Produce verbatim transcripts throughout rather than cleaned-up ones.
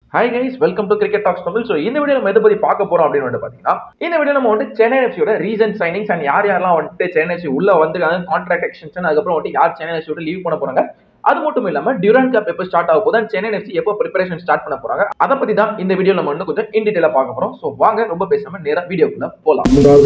Hi guys, welcome to cricket talks Tamil. So இந்த video நம்ம எதை பத்தி பார்க்க போறோம் அப்படின்னு வந்து பாத்தீங்கன்னா, இந்த வீடியோ நம்ம வந்து சென்னை எஃப்சியோட ரீசன்ட் சைனிங்ஸ் அண்ட் யார் யாரெல்லாம் வந்துட்டு சென்னை எஃப்சி உள்ள வந்துருக்காங்க, கான்ட்ராக்ட் எக்ஸ்டென்ஷன், அதுக்கப்புறம் வந்துட்டு யார் சென்னை எஃப்சியோட லீவ் பண்ண போறாங்க, அது மட்டும் இல்லாம டியூரண்ட் கப் எப்போ ஸ்டார்ட் ஆக போது, சென்னை எஃப்சி எப்போ ப்ரிப்பரேஷன் ஸ்டார்ட் பண்ண போறாங்க, அதை பத்தி தான் இந்த வீடியோ நம்ம வந்து கொஞ்சம் இன் டீடைலா பார்க்க போறோம். ஸோ வாங்க ரொம்ப பேசாம நேரா வீடியோக்குள்ள போலாம்.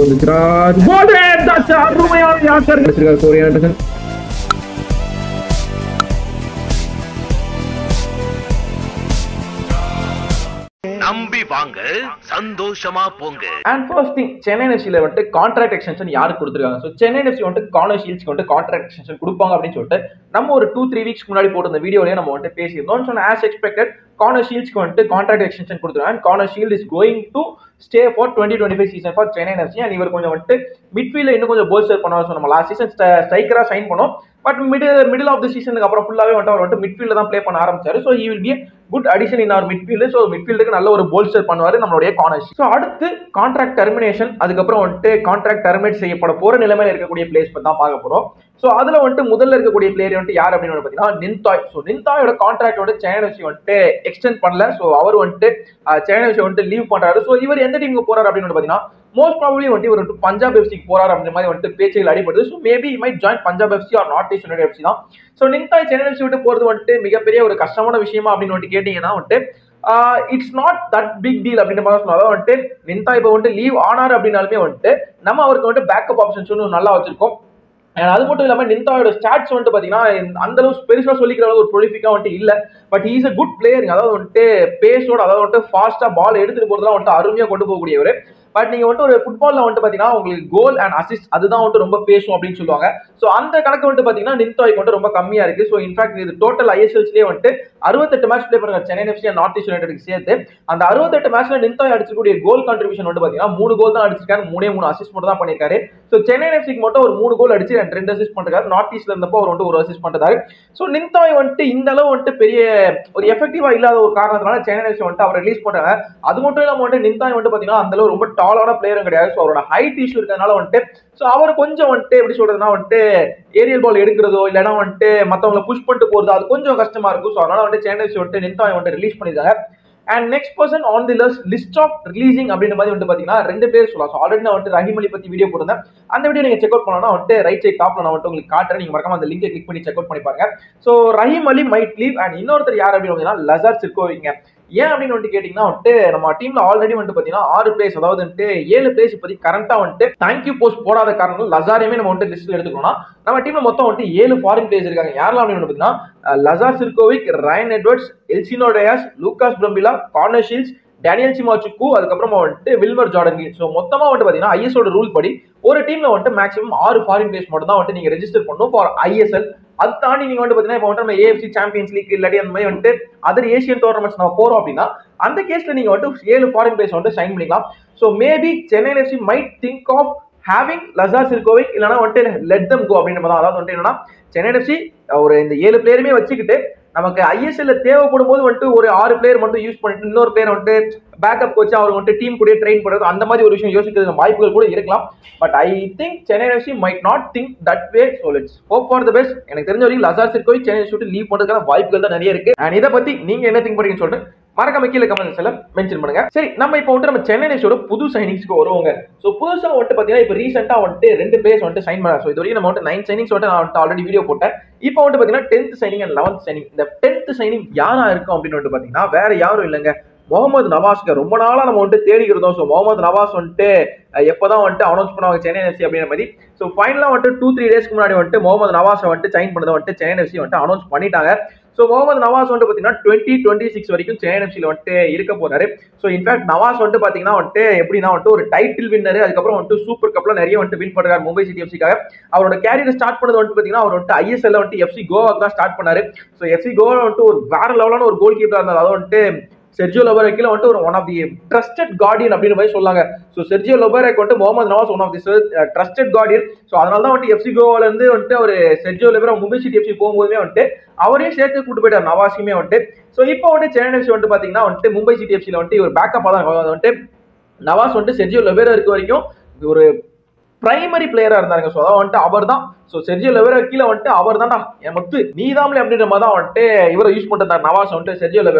நம்பி வாங்க, சந்தோஷமா போங்க. அண்ட் ஃபர்ஸ்ட் திங், சென்னை எஃப்சில வந்துட்டு கான்ட்ராக்ட் எக்ஸ்டென்ஷன் யாருக்கு கொடுத்துருக்காங்க. ஸோ சென்னை எஃப்சி வந்துட்டு கார்னர் ஷீல்ட்ஸ்க்கு வந்துட்டு கான்ட்ராக்ட் எக்ஸ்டென்ஷன் கொடுப்பாங்க அப்படின்னு சொல்லிட்டு நம்ம ஒரு டூ த்ரீ வீக்ஸ் முன்னாடி போட்டு இந்த வீடியோலயே நம்ம வந்துட்டு பேசியிருந்தோம். ஸோ ஆஸ் எக்ஸ்பெக்டட் கார்னர் ஷீல்ட்ஸ்க்கு வந்துட்டு கான்ட்ராக்ட் எக்ஸ்டென்ஷன் கொடுத்துருக்காங்க. Connor Shields is going to stay for twenty twenty five season for Chennai FC. And இவர் கொஞ்சம் வந்துட்டு மிட்ஃபீல்ட்ல இன்னும் கொஞ்சம் போல்ஸ்டர் பண்ணுவாங்க. ஸோ நம்ம லாஸ்ட் சீசன் ஸ்ட்ரைக்கரா சைன் பண்ணோம், but middle middle of the சீசனுக்கு அப்புறம் ஃபுல்லாவே வந்துட்டு அவர் வந்துட்டு மிட்ஃபீல்ட்ல தான் ப்ளே பண்ண ஆரம்பிச்சாரு. So he will be good addition in our midfield. So மிட்ஃபீல்டுக்கு நல்ல ஒரு போல்ஸ்டர் பண்ணுவாரு நம்மளுடைய கார்னர். ஸோ அடுத்து கான்ட்ராக்ட் டெர்மினேஷன், அதுக்கப்புறம் வந்துட்டு கான்ட்ராக்ட் டெர்மினேட் செய்யப்பட போற நிலைமையில இருக்கக்கூடிய பிளேஸ் பத்தி தான் பார்க்க போறோம். ஸோ அதுல வந்துட்டு முதல்ல இருக்கக்கூடிய பிளேயர் வந்துட்டு யார் அப்படின்னு பாத்தீங்கன்னா நின்தாய். ஸோ நின்தாயோட கான்ட்ராக்ட் வந்து சென்னை எஃப்சி வந்துட்டு எக்ஸ்டெண்ட் பண்ணல. ஸோ அவர் வந்துட்டு சென்னை எஃப்சி வந்துட்டு லீவ் பண்றாரு. ஸோ இவர் எந்த டீமுக்கு போறாரு அப்படின்னு பாத்தீங்கன்னா மோஸ்ட் ப்ராபபிலி வந்து இவர் வந்து பஞ்சாப் எஃப்சிக்கு போறாரு அப்படின்ற மாதிரி வந்துட்டு பேச்சுகள் அடிபடுது. So maybe might join Punjab FC or North East United FC தான். ஸோ நின்தாய் சென்னை எஃப்சி விட்டு போறது வந்துட்டு மிகப்பெரிய ஒரு கஷ்டமான விஷயமா அப்படின்னு வந்துட்டு கேட்டீங்கன்னா வந்துட்டு it's not that big deal அப்படின்ற மாதிரி சொன்னாலும் வந்துட்டு நின்தாய் இப்போ வந்துட்டு லீவ் ஆனார் அப்படின்னாலுமே வந்துட்டு நம்ம அவருக்கு வந்துட்டு பேக்கப் ஆப்ஷன்ஸ் ஒன்று நல்லா வச்சிருக்கோம். அது மட்டும் இல்லாம நின்தாயோட ஸ்டாட்ஸ் வந்துட்டு பாத்தீங்கன்னா அந்த அளவு பெருசா சொல்லிக்கிற அளவு ஒரு ப்ரொலிஃபிக்கா வந்துட்டு இல்ல, but he's a good player. அதாவது வந்துட்டு பேஸோட, அதாவது வந்துட்டு ஃபாஸ்டா பால் எடுத்துட்டு போறதுலாம் வந்துட்டு அருமையா கொண்டு போகக்கூடியவர். பட் நீங்க வந்துட்டு ஒரு ஃபுட்பால்ல வந்துட்டு பாத்தீங்கன்னா உங்களுக்கு கோல் அண்ட் அசிஸ்ட் அதுதான் வந்துட்டு ரொம்ப பேசும் அப்படின்னு சொல்லுவாங்க. சோ அந்த கணக்கு வந்துட்டு பாத்தீங்கன்னா நின்தாய்க்கு வந்துட்டு ரொம்ப கம்மியா இருக்கு. சோ இன்ஃபேக்ட் இது டோட்டல் ஐஎஸ்எல்ஸ்லயே வந்துட்டு அறுபத்தெட்டு மேட்ச் பிளே பண்ணுற Chennai FC and North East United சேர்த்து அந்த அறுபத்தெட்டு மேட்ச்ல நின்தாய் அடிச்சிருக்கூடிய கோல் கான்ட்ரிபியூஷன் வந்து பாத்தீங்கன்னா மூணு கோல் தான் அடிச்சிருக்காரு, மூணே மூணு அசிஸ்ட் மட்டும் தான் பண்ணிருக்காரு. சோ சென்னை எஃப்சிக்கு மட்டும் ஒரு மூணு கோல் அடிச்சு ரெண்டு ரெண்டு அசிஸ்ட் பண்றாரு. நார்த் ஈஸ்ட்ல இருந்தப்போ அவர் வந்து ஒரு அசிஸ்ட் பண்றாரு. சோ நின்தாய் வந்துட்டு இந்த அளவு வந்துட்டு பெரிய ஒரு எஃபெக்டிவா இல்லாத ஒரு காரணத்தினால சென்னை எஃப்சி வந்துட்டு அவர் ரிலீஸ் பண்றாங்க. அது மட்டும் இல்லாம வந்துட்டு நின்தாய் வந்துட்டு பாத்தீங்கன்னா அந்த அளவு ரொம்ப டாலான பிளேயரும் கிடையாது. ஸோ அவரோட ஹைட் இஷ்யூ இருக்கிறதுனால வந்துட்டு ஸோ அவர் கொஞ்சம் வந்துட்டு எப்படி சொல்றதுன்னா வந்துட்டு ஏரியல் பால் எடுக்கிறதோ இல்லைன்னா வந்துட்டு மற்றவங்களை புஷ் பண்ணிட்டு போறதோ அது கொஞ்சம் கஷ்டமா இருக்கும். ஸோ அதனால வந்துட்டு சென்னை எஃப்சி வந்துட்டு நின்தாய் வந்துட்டு ரிலீஸ் பண்ணிருக்காங்க. And next person on the list of releasing அப்படின்ற மாதிரி வந்து பாத்தீங்கன்னா ரெண்டு பேர் சொல்லலாம். ஸோ ஆல்ரெடி நான் வந்துட்டு ரஹீம் அலி பத்தி வீடியோ போட்டிருந்தேன். அந்த வீடியோ நீங்க செக் அவுட் பண்ணா வந்துட்டு ரைட் சைட் டாப்ல நான் வந்துட்டு உங்களுக்கு காட்டுறேன். நீங்க மறக்காம அந்த லிங்கை கிளிக் பண்ணி செக் அவுட் பண்ணி பாருங்க. So Rahim Ali might leave. And இன்னொருத்தர் யார் அப்படின்னு பாத்தீங்கன்னா லசார் சிர்கோவிங்க. ஏன் அப்படின்னு வந்துட்டு கேட்டீங்கன்னா வந்துட்டு நம்ம டீம்ல ஆல்ரெடி வந்துட்டு பாத்தீங்கன்னா ஆறு பிளேஸ், அதாவது வந்துட்டு ஏழு பிளேஸ் இப்போதைக்கு கரண்டா வந்துட்டு தேங்க்யூ போஸ்ட் போடாத காரணம் லசாரையுமே நம்ம வந்துட்டு லிஸ்ட்ல எடுத்துக்கணும்னா நம்ம டீம்ல மொத்தம் வந்துட்டு ஏழு ஃபாரின் பிளேயர்ஸ் இருக்காங்க. யாரெல்லாம் அப்படின்னு பாத்தீங்கன்னா Lazar Cirkovic, Ryan Edwards, Elsinho Dias, Lucas Brambilla, Connor Shields, Daniel Chima Chukwu, அதுக்கப்புறமா வந்துட்டு வில்மர் ஜார்டன். ஸோ மொத்தமா வந்துட்டு பாத்தீங்கன்னா ஐஎஸ்ஓட ரூல் படி ஒரு டீம்ல வந்துட்டு மேக்ஸிமம் ஆறு ஃபாரின் பிளேயர்ஸ் மட்டும் தான் வந்துட்டு நீங்க ரெஜிஸ்டர் பண்ணணும் ஃபார் ஐஎஸ்எல். அது தாண்டி நீங்க வந்து பாத்தீங்கன்னா இப்போ வந்து நம்ம ஏஎஃப்சி சாம்பியன்ஸ் லீக் இல்லாட்டி அந்த மாதிரி வந்துட்டு அதர் ஏசியன் டோர்னமெண்ட்ஸ் நம்ம போறோம் அப்படின்னா அந்த கேஸ்ல நீங்க வந்துட்டு ஏழு ஃபாரின் பிளேயர்ஸ் வந்துட்டு சைன் பண்ணிக்கலாம். So maybe Chennai FC might think of having Lazar Cirkovic இல்லைன்னா வந்துட்டு லெட் தம் கோ அப்படின்னு தான். அதாவது வந்துட்டு என்னன்னா சென்னை எஃப்சி ஒரு இந்த ஏழு பிளேயருமே வச்சுக்கிட்டு நமக்கு ஐஎஸ்எல்ல தேவைப்படும் போது வந்துட்டு ஒரு ஆறு பிளேயர் மட்டும் யூஸ் பண்ணிட்டு இன்னொரு பிளேயர் வந்துட்டு பேக்கப் கோச்சு அவர் வந்துட்டு டீம் கூட ட்ரெயின் பண்றது அந்த மாதிரி ஒரு விஷயம் யோசிக்கிறது வாய்ப்புகள் கூட இருக்கலாம். But I think Chennai FC might not think that way. So let's hope for the best. எனக்கு தெரிஞ்ச வரைக்கும் Lazar Cirkovic Chennai FC leave பண்றதுக்கான வாய்ப்புகள் தான் நிறைய இருக்கு. அண்ட் இதை பத்தி நீங்க என்ன திங்க் பண்றீங்கன்னு சொல்லிட்டு மறக்காம கீழே கமெண்ட்ஸ்ல மென்ஷன் பண்ணுங்க. சரி, நம்ம இப்போ வந்துட்டு நம்ம சென்னை எஃப்சியோட புது சைனிங்ஸ்க்கு வருவாங்க. ஸோ புதுசா வந்துட்டு பாத்தீங்கன்னா இப்போ ரீசெண்டா வந்துட்டு ரெண்டு பிளேயர்ஸ் வந்துட்டு சைன் பண்ணாங்க. ஸோ இது வரைக்கும் நம்ம வந்துட்டு நைன் சைனிங்ஸ் வந்துட்டு நான் ஆல்ரெடி வீடியோ போட்டேன். இப்போ வந்துட்டு பாத்தீங்கன்னா tenth signing and eleventh signing. இந்த டென்த் சைனிங் யாரா இருக்கும் அப்படின்னு வந்துட்டு பாத்தீங்கன்னா வேற யாரும் இல்லைங்க, முகமது நவாஸ்க்கு ரொம்ப நாளா நம்ம வந்துட்டு தேடிக்கிறோம். ஸோ முகமது நவாஸ் வந்துட்டு எப்போதான் வந்துட்டு அனௌன்ஸ் பண்ணுவாங்க சென்னை எஃப்சி அப்படின்ற மாதிரி. ஸோ ஃபைனலா வந்துட்டு டூ த்ரீ டேஸ்க்கு முன்னாடி வந்துட்டு முகமது நவாஸை வந்துட்டு சைன் பண்ணதை வந்துட்டு சென்னை எஃப்சி வந்துட்டு அனௌன்ஸ் பண்ணிட்டாங்க. ஸோ முகமது நவாஸ் வந்துட்டு பாத்தீங்கன்னா டுவெண்ட்டி டுவெண்ட்டி சிக்ஸ் வரைக்கும் சென்னை எஃப்சியில் வந்துட்டு இருக்க போறாரு. ஸோ இன்ஃபேக்ட் நவாஸ் வந்துட்டு பாத்தீங்கன்னா வந்துட்டு எப்படின்னா வந்துட்டு ஒரு டைட்டில் வின்னர், அதுக்கப்புறம் வந்துட்டு சூப்பர் கப்ல நிறைய வந்துட்டு வின் பண்றாரு மும்பை சிட்டி எஃப்சிக்காக. அவரோட கேரியர் ஸ்டார்ட் பண்ணது வந்துட்டு பாத்தீங்கன்னா அவர் வந்துட்டு ஐஎஸ்எல்ல வந்துட்டு எஃப்சி கோவாக்கு தான் ஸ்டார்ட் பண்ணாரு. ஸோ எஃப்சி கோவா வந்துட்டு ஒரு வேற லெவலான ஒரு கோல் கீப்பரா இருந்தார். அதாவது வந்துட்டு செர்ஜியோ லொபேரேக்கில வந்துட்டு ஒரு one of the trusted guardian அப்படின்ற மாதிரி சொல்லாங்க. ஸோ செர்ஜியோ லொபேரேக் வந்துட்டு Mohammad Nawaz one of the trusted guardian. So அதனால தான் வந்துட்டு எஃப்சி கோவால இருந்து வந்துட்டு ஒரு Sergio Lobera Mumbai City FC போகும்போதுமே வந்துட்டு அவரையும் சேர்த்து கூட்டு போயிட்டார் நவாஸுமே வந்துட்டு. ஸோ இப்போ வந்துட்டு சென்னை எஃப்சி வந்துட்டு பாத்தீங்கன்னா வந்துட்டு மும்பை சிட்டி எஃப்சியில் வந்துட்டு ஒரு பேக்கப்பாக தான் வந்துட்டு நவாஸ் வந்துட்டு செர்ஜியோ லொபேரா இருக்க வரைக்கும் ஒரு பிரைமரி பிளேயரா இருந்தாங்க. ஸோ அதான் வந்துட்டு அவர் தான். ஸோ செர்ஜியோ லொபேரா கீழே வந்துட்டு அவர் தான்டா என் மொத்து நீதாமலே அப்படின்ற மாதிரி தான் வந்துட்டு இவரை யூஸ் பண்ணிருந்தார் நவாஸ் வந்துட்டு செர்ஜியோ லொபேரா.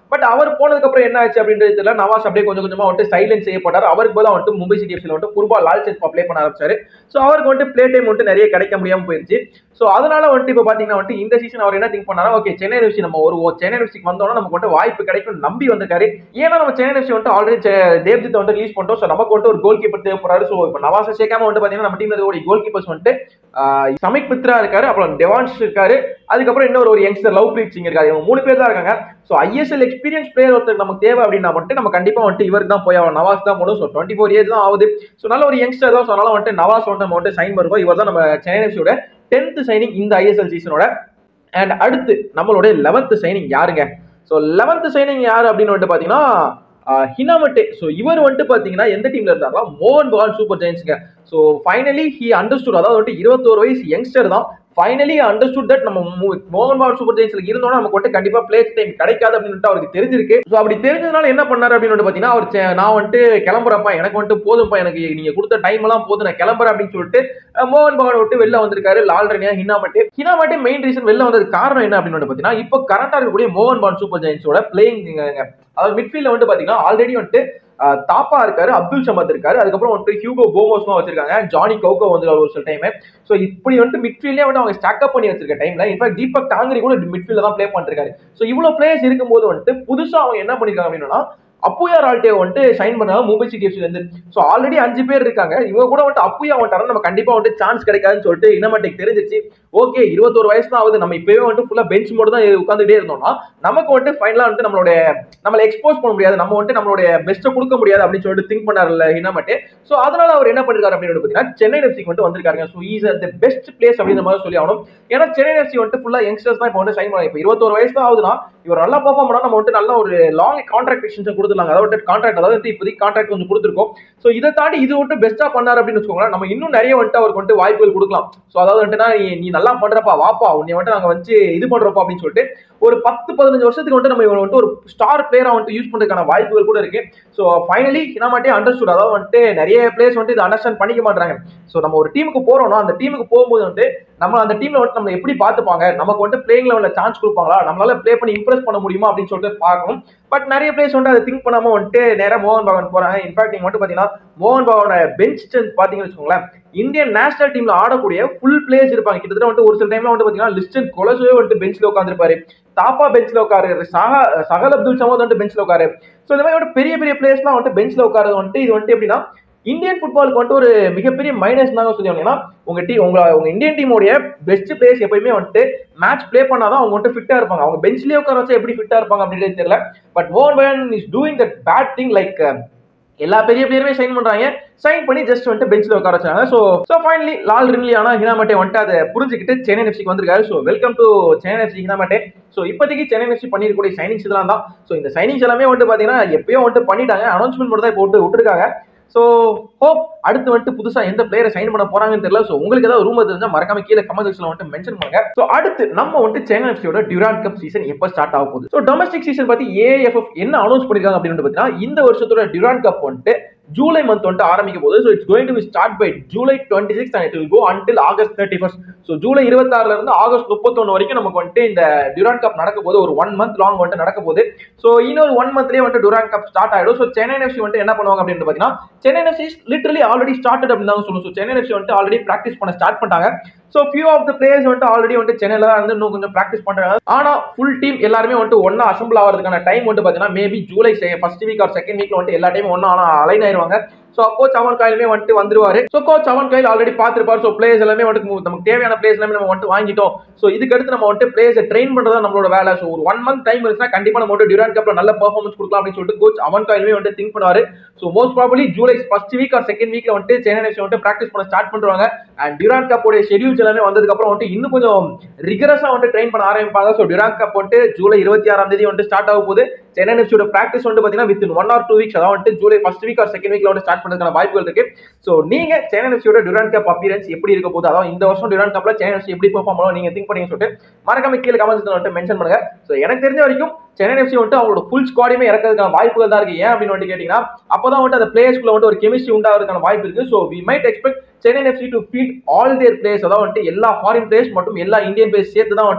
பட் அவர் போனதுக்கு அப்புறம் என்ன ஆச்சு அப்படின்றது தெரியல. நவாஸ் அப்படியே கொஞ்சம் கொஞ்சமா வந்துட்டு சைலன்ஸ் செய்யப்பட்டார். அவருக்கு போல வந்துட்டு மும்பை சிட்டி எஃப்சில வந்துட்டு குர்பா லால்செட் ப்ளே பண்ண ஆரம்பிச்சாரு. சோ அவருக்கு வந்துட்டு பிளே டைம் வந்துட்டு நிறைய கிடைக்க முடியாம போயிருச்சு. சோ அதனால வந்துட்டு இப்ப பாத்தீங்கன்னா வந்துட்டு இந்த சீசன் அவர் என்ன திங்க் பண்ணாரா, ஓகே சென்னை எஃப்சி நம்ம ஒரு சென்னை எஃப்சிக்கு வந்தோம்னா நமக்கு வந்துட்டு வாய்ப்பு கிடைக்கும் நம்பி வந்திருக்காரு. ஏன்னா நம்ம சென்னை எஃப்சி வந்துட்டு ஆல்ரெடி தேவ்ஜித் வந்து ரிலீஸ் பண்ணிட்டோம். சோ நமக்கு வந்துட்டு ஒரு கோல் கீப்பர் தேவைப்படுறாரு. சோ இப்ப நவாஸை சேர்க்காம வந்து பாத்தீங்கன்னா நம்ம டீம்ல இருக்கக்கூடிய கோல் கீப்பர்ஸ் வந்துட்டு சமிக் மித்ரா இருக்காரு, அப்புறம் டெவான்ஸ் இருக்காரு, அதுக்கப்புறம் இன்னொரு ஒரு யங்ஸ்டர் லவ்ப்ரீத் சிங் இருக்காரு. இவங்க மூணு பேர் தான் இருக்காங்க. சோ ஐஎஸ்எல் எக்ஸ்பீரியன்ஸ் பிளேயர் ஒருத்தர் நமக்கு தேவை அப்படின்னா வந்துட்டு நம்ம கண்டிப்பா வந்துட்டு இவருக்கு தான் போய் நவாஸ் தான் போடும். ஸோ டுவெண்ட்டி ஃபோர் இயர்ஸ் தான் ஆகுது. ஸோ நல்ல ஒரு யங்ஸ்டர் தான். ஸோ அதனால வந்துட்டு நவாஸ் வந்துட்டு நம்ம வந்துட்டு சைன் பண்ணுவோம். இவர் தான் நம்ம சென்னை எஃப்சியோட டென்த் சைனிங் இந்த ஐஎஸ்எல் சீசனோட. அண்ட் அடுத்து நம்மளுடைய லெவன்த் சைனிங் யாருங்க? ஸோ லெவன்த் சைனிங் யாரு அப்படின்னு வந்துட்டு பாத்தீங்கன்னா ஹினாமட்டே. ஸோ இவர் வந்துட்டு பாத்தீங்கன்னா எந்த டீம்ல இருந்தாருன்னா மோகன் பகான் சூப்பர் ஜெயின்ஸ்ங்க. ஸோ ஃபைனலி ஹி அண்டர்ஸ்டுட், அதாவது வந்துட்டு இருபத்தோரு வயசு யங்ஸ்டர் தான். ஃபைனலி அண்டர்ஸ்டுட் தட் நம்ம மோகன் பகான் சூப்பர் ஜெயின்ஸ்ல இருந்தோம்னா நமக்கு வந்துட்டு கண்டிப்பா பிளே டைம் கிடைக்காது அப்படின்னு அவருக்கு தெரிஞ்சிருக்கு. ஸோ அப்படி தெரிஞ்சதுனால என்ன பண்ணாரு அப்படின்னு பாத்தீங்கன்னா அவர் நான் வந்துட்டு கிளம்புறப்பா, எனக்கு வந்துட்டு போதும்பா, எனக்கு நீங்க கொடுத்த டைம் எல்லாம் போதும், நான் கிளம்புறேன் அப்படின்னு சொல்லிட்டு மோகன் பகான் விட்டு வெளில வந்திருக்காரு. லால்ரனியா ஹினாமட்டே. ஹினாமட்டே மெயின் ரீசன் வெளில வந்தது காரணம் என்ன அப்படின்னு பாத்தீங்கன்னா இப்ப கரண்டா இருக்கக்கூடிய மோகன் பகான் சூப்பர் ஜெயின்ஸோட பிளேயிங், அதாவது மிட்ஃபீல்ட்ல வந்து பாத்தீங்கன்னா ஆல்ரெடி வந்துட்டு தாப்பா இருக்காரு, அப்துல் சமத் இருக்காரு, அதுக்கப்புறம் வந்துட்டு ஹியூகோ போமோஸ் வச்சிருக்காங்க, ஜானி கௌகோ வந்து ஒரு சில டைம். சோ இப்படி வந்துட்டு மிட்ஃபீல்ட்லயே வந்து அவங்க ஸ்டாக் அப் பண்ணி வச்சிருக்க டைம்ல இன்ஃபேக்ட் தீபக் டாங்கரி கூட மிட்ஃபீல்ட்ல தான் பிளே பண்ணிருக்காரு. சோ இவ்வளவு பிளேயர்ஸ் இருக்கும்போது வந்துட்டு புதுசா அவங்க என்ன பண்ணிருக்காங்க அப்படின்னா அப்புயா ரால்டே வந்துட்டு சைன் பண்ணாங்க மும்பை சிட்டி எஃப்சில இருந்து. சோ ஆல்ரெடி அஞ்சு பேர் இருக்காங்க, இவங்க கூட வந்துட்டு அப்புயா வந்துட்டாரு நம்ம கண்டிப்பா வந்துட்டு சான்ஸ் கிடைக்காதுன்னு சொல்லிட்டு இனமேட்டுக்கு தெரிஞ்சிச்சு. ஓகே இருபத்தோரு வயசு தான் ஆகுது, நம்ம இப்பவே வந்துட்டு ஃபுல்லா பெஞ்ச் மோடு தான் உட்காந்துட்டே இருந்தோம்னா நமக்கு வந்துட்டு ஃபைனலா வந்துட்டு நம்மளோட நம்மளை எக்ஸ்போஸ் பண்ண முடியாது, நம்ம வந்துட்டு நம்மளுடைய பெஸ்ட்டை கொடுக்க முடியாது அப்படின்னு சொல்லிட்டு திங்க் பண்ணார்ல ஹினாமட்டே. சோ அதனால அவர் என்ன பண்ணிருக்காரு அப்படின்னு பாத்தீங்கன்னா சென்னை எஃப்சிக்கு வந்துட்டு வந்திருக்காங்க. So is the best place அப்படின்ற மாதிரி சொல்லி ஆகணும். ஏன்னா சென்னை எஃப்சி வந்துட்டு ஃபுல்லா யங்ஸ்டர்ஸ் தான் இப்போ வந்து சைன் பண்ணாங்க. இப்போ இருபத்தோரு வயசு தான் ஆகுதுன்னா இவர் நல்லா பெர்ஃபார்ம் பண்ணா நம்ம வந்துட்டு நல்ல ஒரு லாங் கான்ட்ராக்ட் எக்ஸ்டென்ஷன் கொடுத்துருக்காங்க. அதாவது கான்ட்ராக்ட், அதாவது இப்போதைக்கு கான்ட்ராக்ட் கொஞ்சம் கொடுத்துருக்கோம். சோ இதை தாண்டி இது வந்துட்டு பெஸ்டா பண்ணாரு அப்படின்னு வச்சுக்கோங்களேன், நம்ம இன்னும் நிறைய வந்துட்டு அவருக்கு வந்துட்டு வாய்ப்புகள் கொடுக்கலாம். சோ அதாவது வந்துட்டு நீ நல்லா பண்றப்பா வாப்பா, உன்னை வந்துட்டு நாங்க வச்சு இது பண்றப்பா அப்படின்னு சொல்லிட்டு ஒரு பத்து பதினஞ்சு வருஷத்துக்கு வந்துட்டு நம்ம இவங்க வந்துட்டு ஒரு ஸ்டார் பிளேயரா வந்துட்டு யூஸ் பண்றதுக்கான வாய்ப்புகள் கூட இருக்கு. சோ ஃபைனலி ஹினாமட்டே அண்டர்ஸ்டுட், அதாவது வந்துட்டு நிறைய பிளேயர்ஸ் வந்துட்டு இதை அண்டர்ஸ்டாண்ட் பண்ணிக்க மாட்டாங்க. சோ நம்ம ஒரு டீமுக்கு போறோம்னா அந்த டீமுக்கு போகும்போது வந்துட்டு நம்ம அந்த டீம்ல வந்துட்டு நம்ம எப்படி பாத்துப்பாங்க, நமக்கு வந்துட்டு பிளேயிங் லெவல்ல சான்ஸ் கொடுப்பாங்களா, நம்மளால பிளே பண்ணி இம்ப்ரெஸ் பண்ண முடியுமா அப்படின்னு சொல்லிட்டு பார்க்கணும். பட் நிறைய பிளேயர்ஸ் வந்துட்டு அதை திங்க் பண்ணாம வந்துட்டு நேரா மோகன் பகான் போறாங்க. இன்ஃபேக்ட் நீங்க மட்டும் பாத்தீங்கன்னா மோகன் பகானோட பெஞ்ச் ஸ்ட்ரென்த் பாத்தீங்கன்னு வச்சுக்கோங்களேன், இந்தியன் நேஷனல் டீம்ல ஆடக்கூடிய ஃபுல் பிளேயர்ஸ் இருப்பாங்க. கிட்டத்தட்ட வந்துட்டு ஒரு சில டைம்ல வந்து பாத்தீங்கன்னா லிஸ்டன் கொலசுவே வந்துட்டு பெஞ்ச்ல உட்காந்துருப்பாரு, தாப்பா பெஞ்ச்ல உட்காரு, சஹா சஹல் அப்துல் சமத் வந்துட்டு பெஞ்ச்ல உட்காரு. சோ இந்த மாதிரி வந்துட்டு பெரிய பெரிய பிளேயர்ஸ்லாம் வந்துட்டு பெஞ்ச்ல உட்காரது வந்துட்டு இது வந்துட்டு எப்படின்னா இந்தியன் ஃபுட்பாலுக்கு வந்துட்டு ஒரு மிகப்பெரிய மைனஸ் தான் சொல்லி. ஏன்னா உங்க டீம் உங்க உங்க இந்தியன் டீமோடைய பெஸ்ட் பிளேயர்ஸ் எப்பயுமே வந்துட்டு மேட்ச் பிளே பண்ணாதான் அவங்க வந்துட்டு ஃபிட்டா இருப்பாங்க. அவங்க பெஞ்ச்லயே உட்கார வச்சா எப்படி ஃபிட்டா இருப்பாங்க அப்படின்றது தெரியல. பட் மோகன் Bagan is doing that bad thing. Like எல்லா பெரிய பிளேயருமே சைன் பண்றாங்க, சைன் பண்ணி ஜஸ்ட் வந்துட்டு பெஞ்ச்ல உட்கார வச்சாங்க. So so finally Lal Rinliana Hnamte வந்துட்டு அதை புரிஞ்சுக்கிட்டு சென்னை எஃப்சிக்கு வந்திருக்காரு. So welcome to Chennai FC Hnamte. So இப்போதைக்கு சென்னை எஃப்சி பண்ணிருக்கக்கூடிய சைனிங்ஸ் இதெல்லாம் தான். சோ இந்த சைனிங்ஸ் எல்லாமே வந்துட்டு பாத்தீங்கன்னா எப்பயோ வந்துட்டு பண்ணிட்டாங்க, அனௌன்ஸ்மெண்ட் மட்டும் தான் போட்டு விட்டுருக்காங்க. சோ ஹோப் அடுத்து வந்துட்டு புதுசா எந்த பிளேயரை சைன் பண்ண போறாங்கன்னு தெரியல. சோ உங்களுக்கு ஏதாவது ரூமர் தெரிஞ்சா மறக்காம கீழே கமெண்ட் செக்ஷன்ல வந்துட்டு மென்ஷன் பண்ணுங்க. சோ அடுத்து நம்ம வந்துட்டு சென்னை எஃப்சியோட டியூராண்ட் கப் சீசன் எப்ப ஸ்டார்ட் ஆக போகுது, சோ டொமஸ்டிக் சீசன் பத்தி ஏஎஃப்எஃப் என்ன அனௌன்ஸ் பண்ணிருக்காங்க அப்படின்னு பாத்தீங்கன்னா இந்த வருஷத்தோட டியூராண்ட் கப் வந்துட்டு ஜூலை மந்த் வந்துட்டு ஆரம்பிக்க போகுது. So it's going to be start by July twenty six and it will go until August thirty first. So July இருபத்தாறுல இருந்து ஆகஸ்ட் முப்பத்தொன்னு வரைக்கும் நமக்கு வந்துட்டு இந்த டியூராண்ட் கப் நடக்க போது, ஒரு ஒன் மந்த் லாங் வந்துட்டு நடக்க போகுது. ஸோ இன்னொரு ஒன் மந்த்லேயே வந்துட்டு டியூராண்ட் கப் ஸ்டார்ட் ஆயிடும். ஸோ சென்னை எஃப்சி வந்துட்டு என்ன பண்ணுவாங்க அப்படின்னு பார்த்தீங்கன்னா Chennai FC literally already started அப்படின்னு தான் சொல்லணும். ஸோ சென்னை எஃப்சி வந்துட்டு ஆல்ரெடி ப்ராக்டிஸ் பண்ண ஸ்டார்ட் பண்ணிட்டாங்க. So few of the players வந்துட்டு ஆல்ரெடி வந்துட்டு சென்னையில தான் இருந்து இன்னும் கொஞ்சம் ப்ராக்டிஸ் பண்றாங்க. ஆனா ஃபுல் டீம் எல்லாருமே வந்துட்டு ஒன்னா அசம்பிள் ஆகிறதுக்கான டைம் வந்துட்டு பார்த்தீங்கன்னா maybe July first week or second வீக்ல வந்துட்டு எல்லா டைமும் ஒன்னா அலைன் ஆயிருவாங்க. சோ கோச் அவன் கையிலுமே வந்துட்டு வந்துருவாரு. சோ கோச் அவன் கையில் ஆல்ரெடி பார்த்திருப்பாரு. சோ பிளேயர்ஸ் எல்லாமே வந்துட்டு நமக்கு தேவையான பிளேயர்ஸ் எல்லாமே நம்ம வந்துட்டு வாங்கிட்டோம். சோ இதுக்கு அடுத்து நம்ம வந்துட்டு பிளேயர்ஸை ட்ரெயின் பண்றதா நம்மளோட வேலை. சோ ஒரு ஒன் மந்த் டைம் இருந்துச்சுன்னா கண்டிப்பா நம்ம வந்துட்டு டியூராண்ட் கப்ல நல்ல பெர்ஃபார்மன்ஸ் கொடுக்கலாம் அப்படின்னு சொல்லிட்டு கோச் அவன் கையிலுமே வந்துட்டு திங்க் பண்ணுவாரு. So most probably July first week or second வீக்ல வந்துட்டு சென்னை எஃப்சி வந்துட்டு பிராக்டிஸ் பண்ண ஸ்டார்ட் பண்ணுவாங்க. அண்ட் டியூராண்ட் கப் உடைய ஷெட்யூல்ஸ் எல்லாமே வந்ததுக்கு அப்புறம் வந்துட்டு இன்னும் கொஞ்சம் ரிகரஸா வந்துட்டு ட்ரெயின் பண்ண ஆரம்பிப்பாங்க. சோ டியூராண்ட் கப் வந்துட்டு ஜூலை இருபத்தி ஆறாம் தேதி வந்துட்டு ஸ்டார்ட் ஆக போகுது. சென்னை எஃப்சியோட பிராக்டிஸ் வந்து பாத்தீங்கன்னா with one or two weeks, அதாவது வந்துட்டு July first week or second வீக்ல வந்து ஸ்டார்ட் பண்றதுக்கான வாய்ப்புகள் இருக்கு. சோ நீங்க சென்னை எஃப்சியோட டியூராண்ட் கப் அப்பியரன்ஸ் எப்படி இருக்க போகுது, அதாவது இந்த வருஷம் டியூராண்ட் கப்ல சென்னை எஃப்சி எப்படி பெர்ஃபார்ம் பண்ணணும் நீங்க திங்க் பண்ணி சொல்லிட்டு மறக்காம கீழே கமெண்ட்ஸ்ல வந்துட்டு மென்ஷன் பண்ணுங்க. சோ எனக்கு தெரிஞ்ச வரைக்கும் சென்னை எஃப்சி வந்துட்டு அவங்களோட ஃபுல் ஸ்குவாடையுமே இறக்கிறதுக்கான வாய்ப்புகள் தான் இருக்கு. ஏன் அப்படின்னு வந்து கேட்டீங்கன்னா அப்பதான் வந்துட்டு அந்த பிளேயர்ஸ்குள்ள வந்துட்டு ஒரு கெமிஸ்ட்ரி உண்டாகிறதுக்கான வாய்ப்பு இருக்கு. So we might expect Chennai FC to field all their players, அதாவது வந்துட்டு எல்லா ஃபாரின் பிளேயர்ஸ் மற்றும் எல்லா இந்தியன் பிளேயர்ஸ் சேர்த்து தான் வந்துட்டு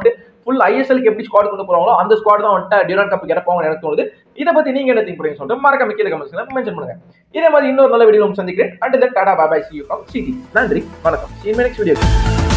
ஃபுல் ஐஎஸ்எல்க்கு எப்படி ஸ்குவாட் கொண்டு போறாங்களோ அந்த ஸ்குவாட் தான் வந்துட்டு டியூரண்ட் கப் இறப்பாங்க எனக்கு தோணுது. இதை பத்தி நீங்க என்ன திங்க் பண்ணீங்க சொல்லிட்டு மறக்காம கீழே கமெண்ட்ஸ்ல மென்ஷன் பண்ணுங்க. இதே மாதிரி இன்னொரு நல்ல வீடியோ சந்திக்கிறேன். And then tata bye bye, see you from CT. நன்றி, வணக்கம். see you in my next video.